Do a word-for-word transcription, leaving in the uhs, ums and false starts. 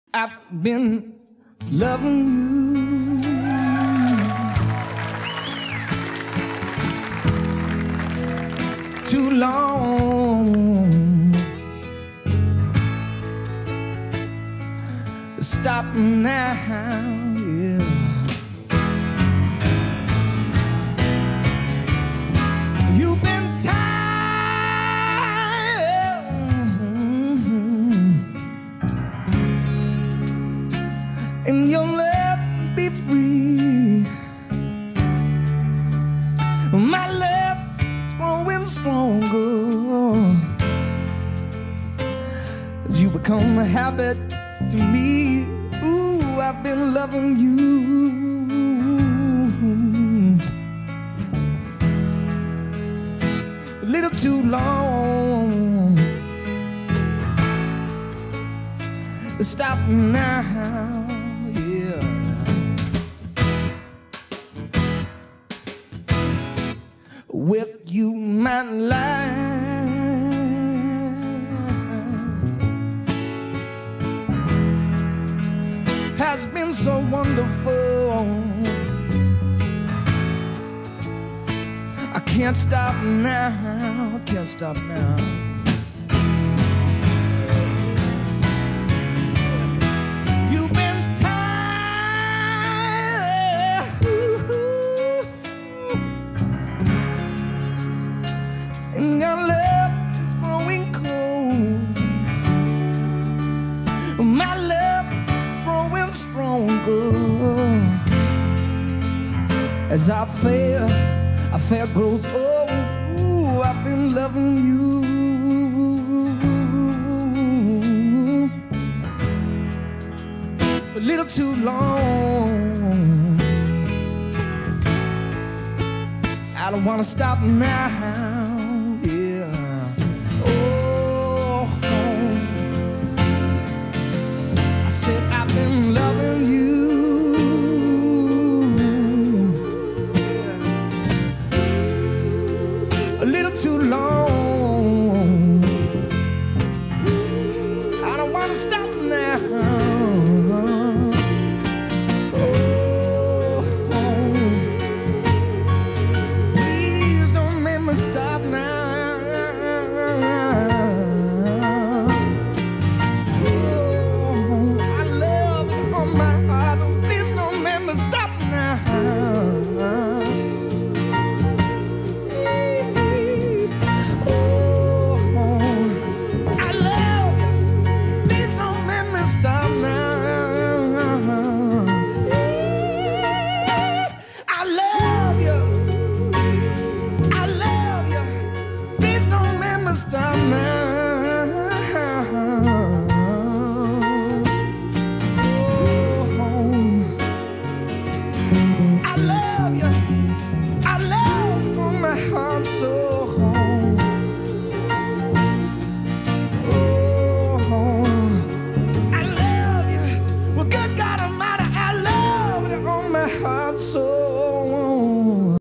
I've been loving you too long to stop now, yeah. You've been tired, and you'll never be free. My love is growing stronger as you become a habit to me. Ooh, I've been loving you a little too long to stop now, yeah. With you, my life has been so wonderful. I can't stop now, I can't stop now. You've been tired, and your love is growing cold. My love is growing stronger as I feel, I feel grows old. Ooh, I've been loving you a little too long. I don't wanna stop now, yeah. Oh, I said I've been loving you a little too long. I don't wanna stop now. Oh, please don't make me stop now. Oh, I love you on my heart. Please don't make me stop now. Stop now.